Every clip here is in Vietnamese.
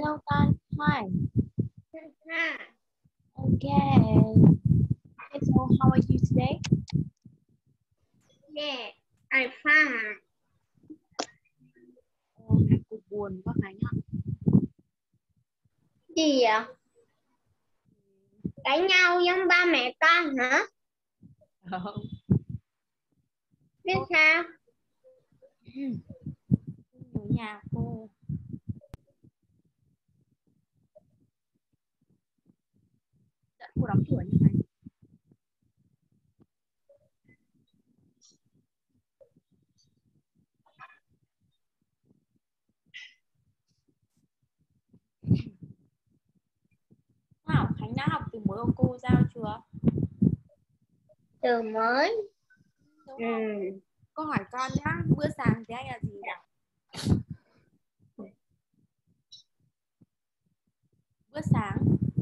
đâu con? Hai. Ha. Okay. Okay, so how are you today? Yeah, I'm fine. Cô buồn quá Khánh ạ. Gì vậy? Cãi nhau giống ba mẹ con hả? Không. Biết sao? Nhớ nhà cô. Đợi cô đóng cửa như Khánh. Nào, Khánh đã học từ mới của cô giao chưa? Từ mới. Đúng không? Cô hỏi con nhá, bữa sáng tiếng Anh là gì nào? Bữa sáng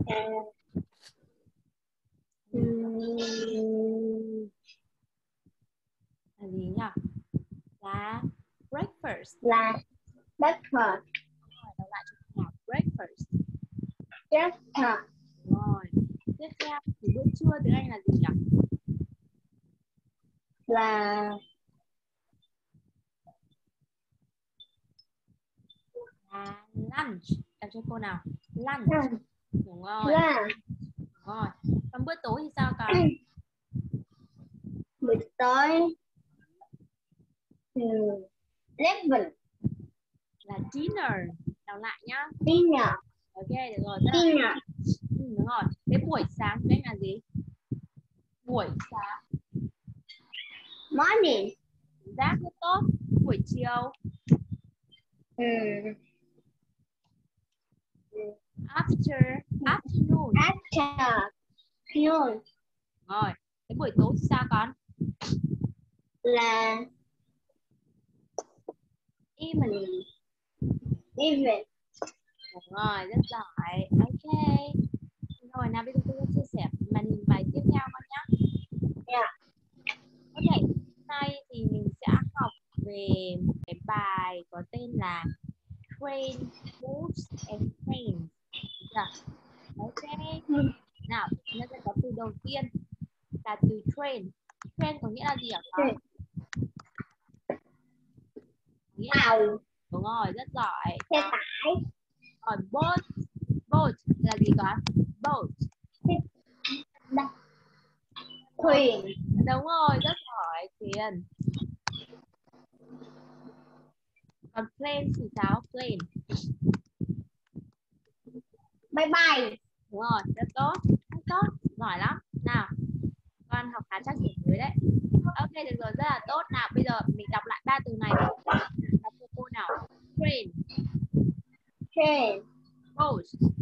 là gì nhỉ? Là breakfast. Là breakfast. Đọc lại cho nào. Breakfast. Breakfast. Rồi. Tiếp theo thì bữa trưa tiếng Anh là gì nhỉ? Là Lunch. Đọc cho cô nào. Lunch. Đúng rồi. là Đúng rồi. Còn bữa tối thì sao con? buổi tối. Eleven. Là dinner. Đọc lại nhá. Dinner. Ok, được rồi. Rất là... Dinner. Đúng rồi. Thế buổi sáng tiếng Anh là gì? Buổi sáng. Morning. Giác rất tốt. Buổi chiều. Afternoon. Afternoon. Rồi. Thế buổi tối thì sao con? Là Evening. evening. Đúng rồi, rất giỏi. Ok. Rồi, nào bây giờ tôi sẽ chia sẻ màn hình bài tiếp theo con nhé. Yeah. Ok, hôm nay thì mình sẽ học về một cái bài có tên là Train, Boats and Trains. Ok. Nào, chúng ta sẽ có từ đầu tiên là từ train. Train có nghĩa là gì hả con? Nghĩa là... Tàu. Đúng rồi, rất giỏi. Xe tải. Còn boat, boat là gì con? Boat. Thuyền. Đúng rồi, rất giỏi. Thuyền. Còn plane thì sao? Plane. Bye bye. Đúng rồi, rất tốt. Rất tốt, giỏi lắm. Nào, con học khá chắc chắn mới đấy. Ok, được rồi, rất là tốt. Nào, bây giờ mình đọc lại ba từ này. Đọc cho cô nào. Train. Train. Boat.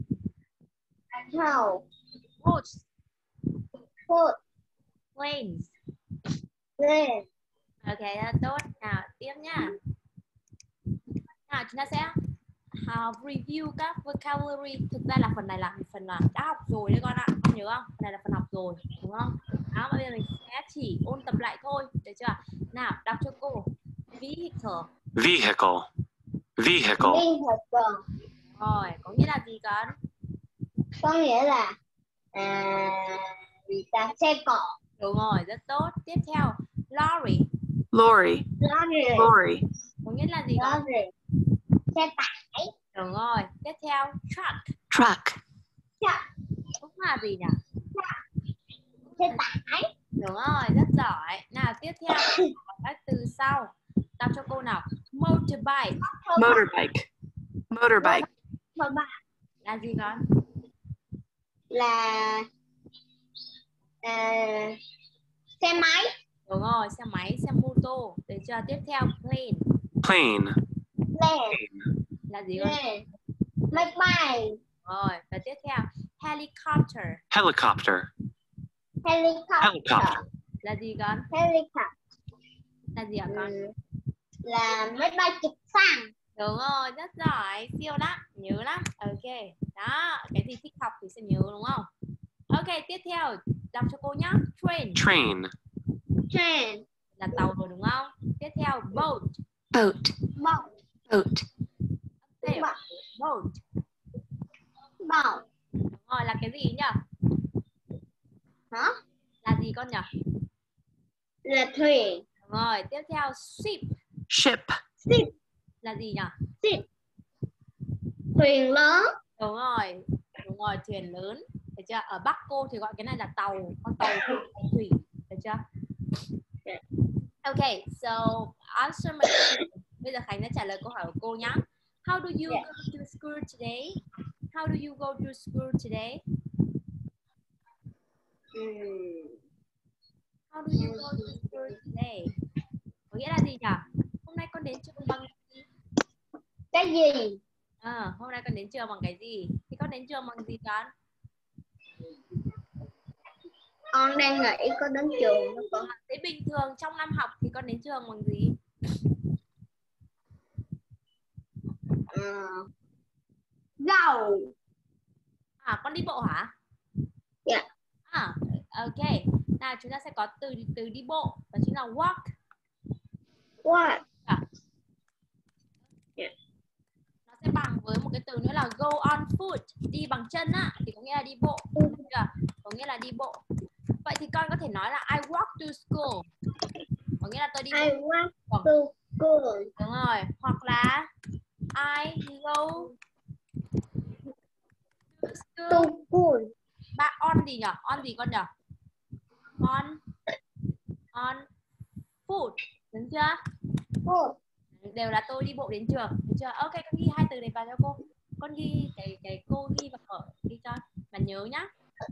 Tàu. Boat. Boat. Planes. Plane. Ok, rất là tốt. Nào, tiếp nhá. Nào, chúng ta sẽ review các vocabulary. Thực ra là phần này là phần là đã học rồi đấy con ạ. Con nhớ không? Phần này là phần học rồi, đúng không? Đó, bây giờ mình sẽ chỉ ôn tập lại thôi, được chưa? Nào, đọc cho cô. Vehicle. Vehicle. Vehicle. Vehicle. Rồi, có nghĩa là gì con? Có nghĩa là gì ta? Xe cộ. Đúng rồi, rất tốt. Tiếp theo, lorry. Lorry. Lorry. Lorry. Có nghĩa là gì con? Lorry. Xe tải. Đúng rồi. Tiếp theo, truck. Truck. Truck. Cũng là gì nhỉ? Xe tải. Đúng rồi, rất giỏi. Nào, tiếp theo, các từ sau. Đọc cho cô nào. Motorbike. Motorbike. Motorbike. Là gì con? Là xe máy. Đúng rồi, xe máy, xe mô tô. Được chưa? Tiếp theo, plane. Plane. Plane. Là gì con? Máy bay. Rồi, và tiếp theo, helicopter. Helicopter. Helicopter. Helicopter. Là gì con? Helicopter. Là gì hả con? Là máy bay trực thăng. Đúng rồi, rất giỏi, siêu lắm, nhớ lắm. Ok, đó, cái gì thích học thì sẽ nhớ đúng không? Ok, tiếp theo, đọc cho cô nhá. Train. Train. Train. Là tàu rồi đúng không? Tiếp theo, boat. Boat. Boat. Boat. Okay, boat. Không. Đúng rồi, là cái gì nhỉ? Hả? Là gì con nhỉ? Là thuyền. Đúng rồi, tiếp theo ship Ship. Ship. là gì nhỉ? Ship. Thuyền lớn. Đúng rồi, thuyền lớn. Được chưa? Ở Bắc cô thì gọi cái này là tàu, con tàu thủy. Được chưa? Okay, so answer my question. Bây giờ Khánh đã trả lời câu hỏi của cô nhé. How do you go to school today? How do you go to school today? How do you go to school today? Có nghĩa là gì nhỉ? Hôm nay con đến trường bằng gì? Cái gì? Hôm nay con đến trường bằng cái gì? Thì con đến trường bằng gì con? Con đang nghĩ có đến trường không con? Thế bình thường trong năm học thì con đến trường bằng gì? Dầu. Con đi bộ hả? Dạ. Ok. Nào chúng ta sẽ có từ đi bộ, đó chính là walk. What? Nó sẽ bằng với một cái từ nữa là go on foot, đi bằng chân á, thì có nghĩa là đi bộ. Có nghĩa là đi bộ. Vậy thì con có thể nói là I walk to school, có nghĩa là tôi đi bộ. I walk to school. Đúng rồi. Hoặc là I go to school. Bạn on gì nhỉ? On gì con nhỉ? On foot, đúng chưa? Foot. Đều là tôi đi bộ đến trường, được chưa? Ok, con ghi hai từ này vào cho cô. Con ghi cái cô ghi vào ở đi cho mà nhớ nhá.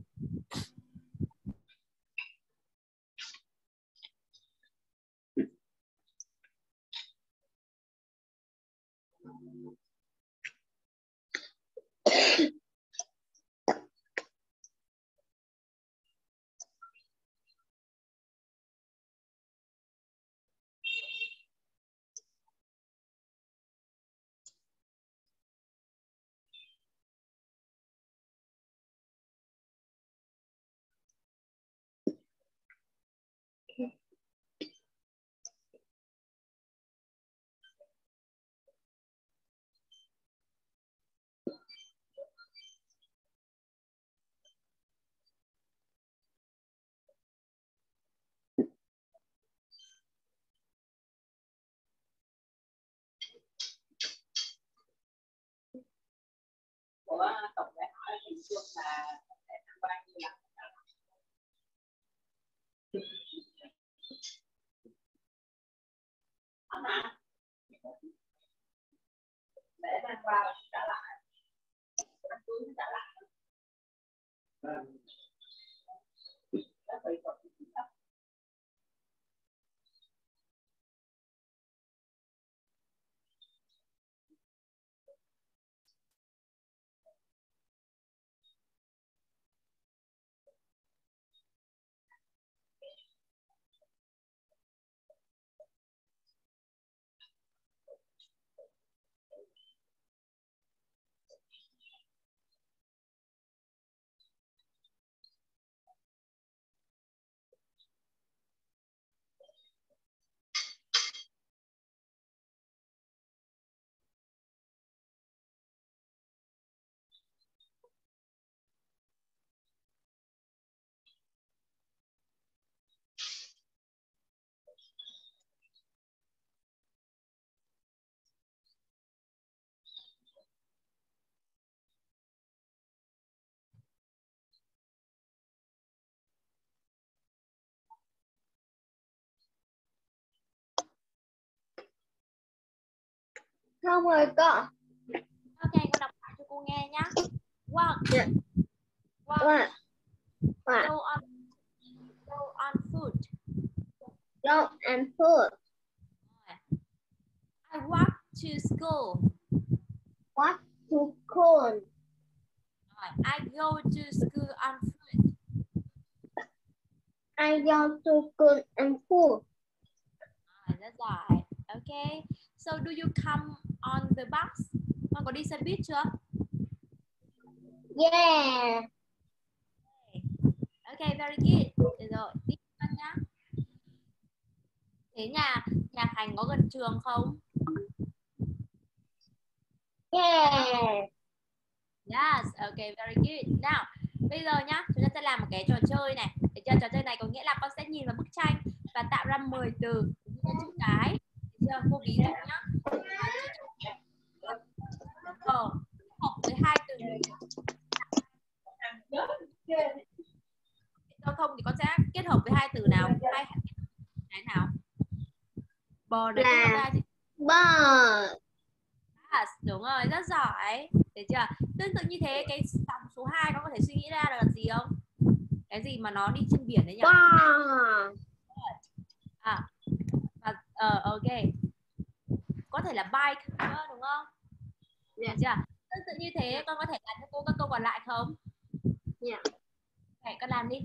Không rồi con. Ok, con đọc lại cho cô nghe nhá. Walk. Yeah. Walk. What? Go on foot. Go and foot. I walk to school. What to school? I go to school on foot. I go to school and foot. That's right. Okay. So do you come on the bus? Con có đi xe buýt chưa? Yeah. Okay, very good. Được rồi, tiếp con nhá. Thế nhà Khánh có gần trường không? Yeah. Yes, okay, very good. Nào, bây giờ nhá, chúng ta sẽ làm một cái trò chơi này. Để cho trò chơi này có nghĩa là con sẽ nhìn vào bức tranh và tạo ra 10 từ như chữ cái. Được chưa? Cô ví dụ nhá. Hợp với hai từ. Giao thông thì con sẽ kết hợp với hai từ nào? Hai cái nào? Bờ này kết hợp với hai chữ. Bờ. Yes, đúng rồi, rất giỏi. Được chưa? Tương tự như thế, cái dòng số 2 con có thể suy nghĩ ra được là gì không? Cái gì mà nó đi trên biển đấy nhỉ? Bờ. Ok. Có thể là bike nữa, đúng không? Được chưa? Tương tự như thế, con có thể làm cho cô các câu còn lại không? Dạ. Okay, con làm đi.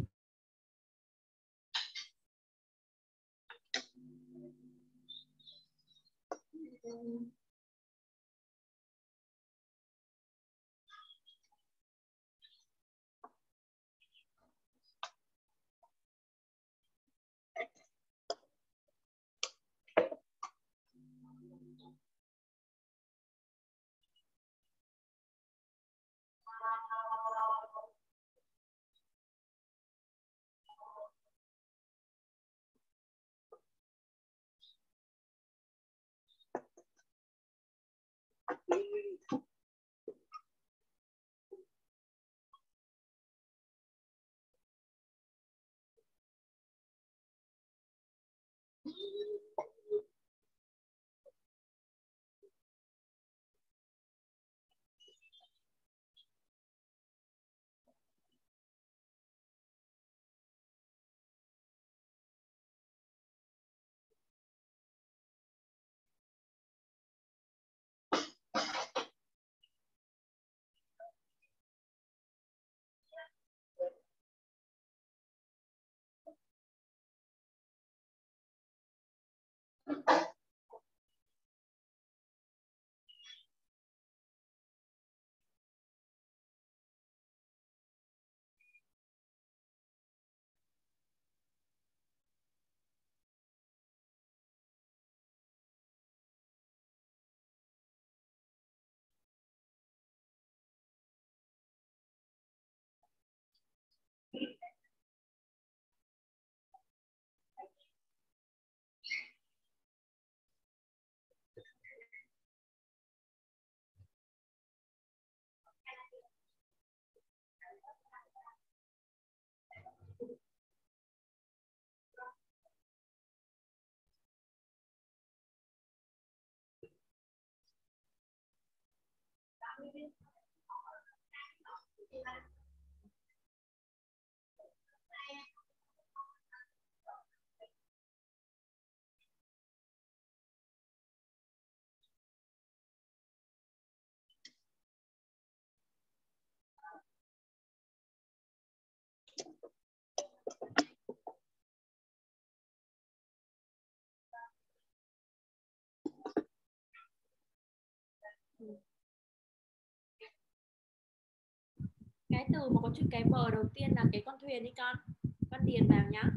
Cái từ mà có chữ cái bờ đầu tiên là cái con thuyền đi con. Con điền vào nhá.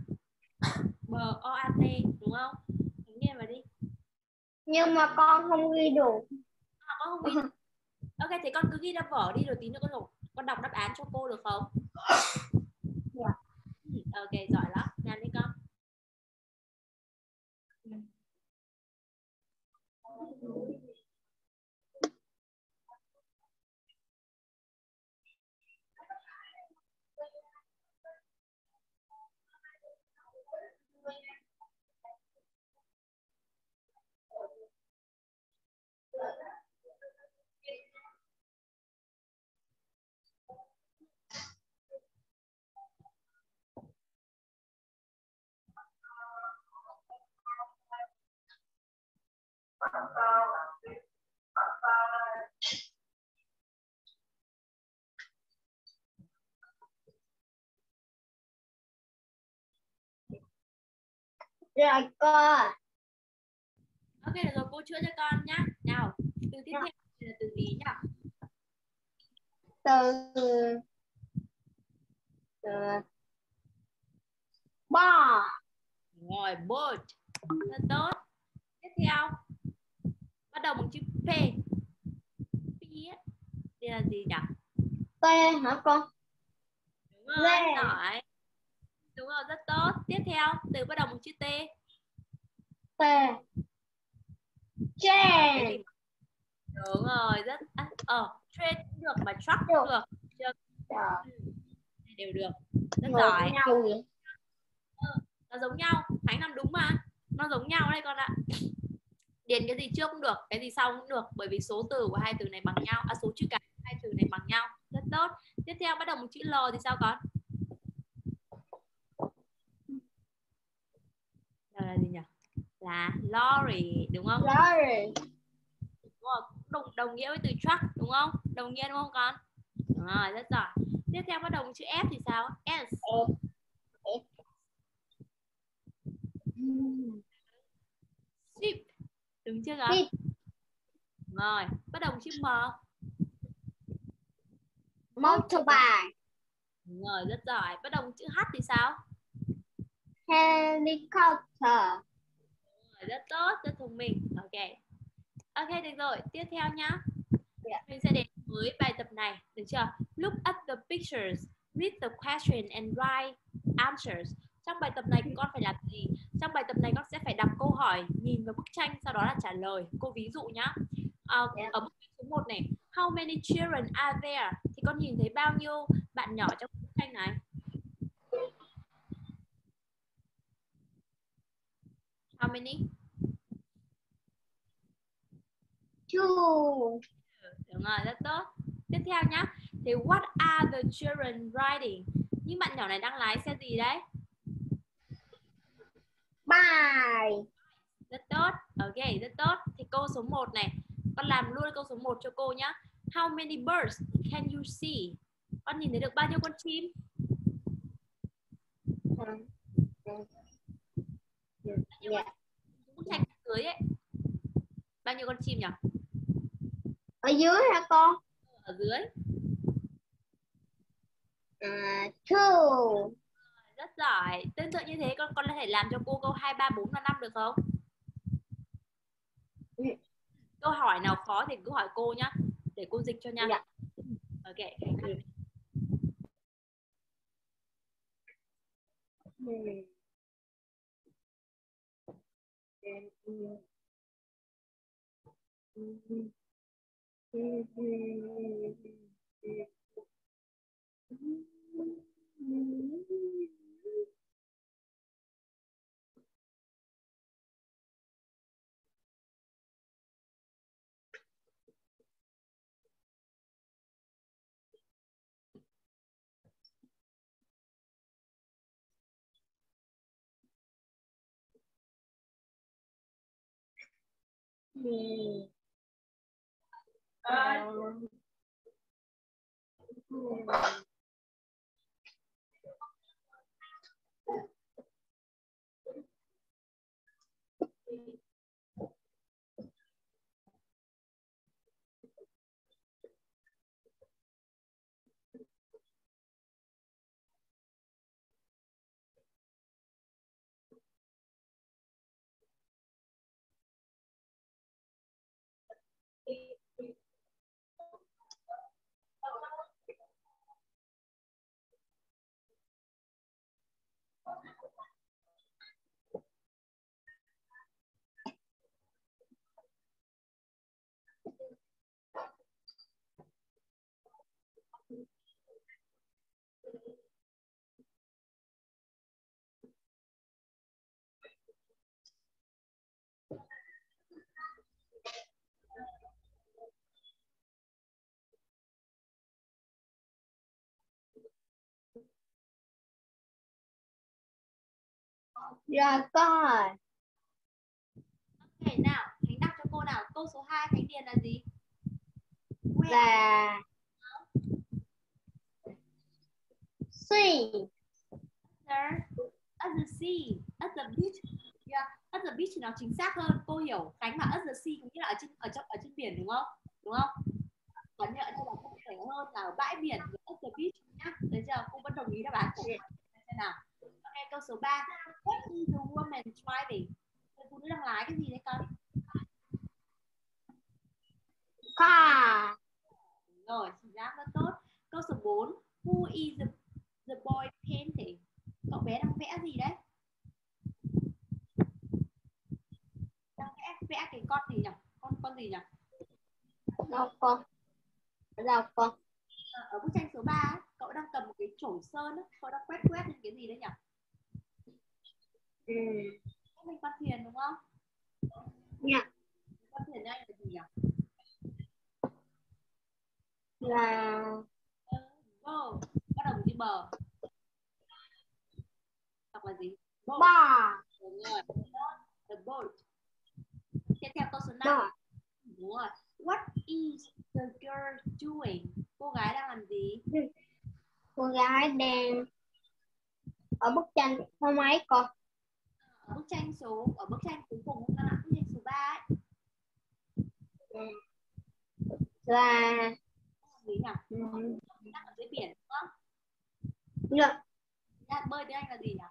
Bờ OAT đúng không? Con điền vào đi. Nhưng mà con không ghi đủ. Con không ghi. Ok, thì con cứ ghi ra vở đi rồi tí nữa con đọc đáp án cho cô được không? Dạ. Ok, giỏi lắm. Làm đi con. Rồi cô. Ok, được rồi, cô chữa cho con nhá. Nào, từ tiếp theo là từ gì nhá? Từ bò. Rồi, boat. Rất tốt. Tiếp theo, bắt đầu bằng chữ P. P đây là gì nhỉ? T hả con? Đúng rồi, giỏi. Đúng rồi, rất tốt. Tiếp theo, từ bắt đầu một chữ T. T. Cái Train. gì? Đúng rồi, rất train cũng được mà truck cũng được. Chưa? Đều được. Rất giỏi. Nhau vậy. Nó giống nhau. Khánh làm đúng mà. Nó giống nhau đây con ạ. Điền cái gì trước cũng được, cái gì sau cũng được, bởi vì số từ của hai từ này bằng nhau, số chữ cái của hai từ này bằng nhau. Rất tốt. Tiếp theo bắt đầu một chữ L thì sao con? L là gì nhỉ? Là lorry, đúng không? Lorry. Đúng rồi, đồng nghĩa với từ truck, đúng không? Đồng nghĩa đúng không con? Đúng rồi, rất giỏi. Tiếp theo bắt đầu một chữ F thì sao? S. Ship. Đúng chưa con? Rồi, bắt đầu một chữ M. Motorbike. Đúng rồi, rất giỏi. Bắt đầu một chữ H thì sao? Helicopter. Rồi, rất tốt, rất thông minh. Ok. Ok, được rồi. Tiếp theo nhá. Mình sẽ đến với bài tập này, được chưa? Look at the pictures, read the question and write answers. Trong bài tập này con phải làm gì? Trong bài tập này con sẽ phải đọc câu hỏi, nhìn vào bức tranh, sau đó là trả lời. Cô ví dụ nhá. Ở bức tranh số 1 này, how many children are there? Thì con nhìn thấy bao nhiêu bạn nhỏ trong bức tranh này? How many? Two. Đúng rồi, rất tốt. Tiếp theo nhá. Thì what are the children riding? Những bạn nhỏ này đang lái xe gì đấy? Bike. Rất tốt. Ok, rất tốt. Thì câu số 1 này, con làm luôn câu số 1 cho cô nhá. How many birds can you see? Con nhìn thấy được bao nhiêu con chim? Bức tranh dưới ấy. Bao nhiêu con chim nhỉ? Ở dưới hả con? Ở dưới. Two. Rất giỏi. Tương tự như thế con có thể làm cho cô câu 2, 3, 4 và 5 được không? Câu hỏi nào khó thì cứ hỏi cô nhá, để cô dịch cho nha. Dạ. Ok. Rồi con. Ok, nào, Khánh đọc cho cô nào. Câu số 2 Khánh điền là gì? Là sea. At the sea, at the beach. Yeah. At the beach thì nó chính xác hơn. Cô hiểu Khánh mà at the sea cũng như là ở trên biển đúng không? Đúng không? Có nhớ đây là cụ thể hơn là ở bãi biển, at the beach nhá. Được chưa? Cô vẫn đồng ý đáp án của Khánh. Xem nào. Ok, câu số 3. What is the woman driving? Người phụ nữ đang lái cái gì đấy con? Car. Rồi, chính xác rất tốt. Câu Câu số 4. Who is the boy painting? Cậu bé đang vẽ gì đấy? Đang vẽ cái con gì nhỉ? Con gì nhỉ? Đâu con. Ở bức tranh số 3 ấy, cậu đang cầm một cái chổi sơn ấy, cậu đang quét lên cái gì đấy nhỉ? Mình con thuyền đúng không? Dạ. Con thuyền đây là gì nhỉ? Là Go. Bắt đầu với bờ. Đọc là gì? Boat. bò. Đúng rồi. The boat. Tiếp theo câu số 5. Đúng rồi. What is the girl doing? Cô gái đang làm gì? Cô gái đang ở bức tranh số mấy con? Ở bức tranh cuối cùng là bức tranh số 3 ấy. Là Gì nhỉ? Đang ở dưới biển đúng không? dạ. Đang bơi tiếng Anh là gì nhỉ?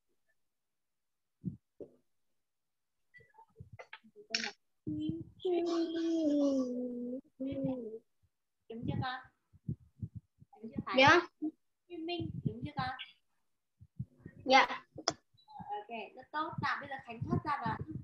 Đúng chưa con? Đúng chưa Thái? Dạ. Swimming, đúng chưa con? Dạ. Ok, rất tốt. Nào bây giờ Khánh thoát ra và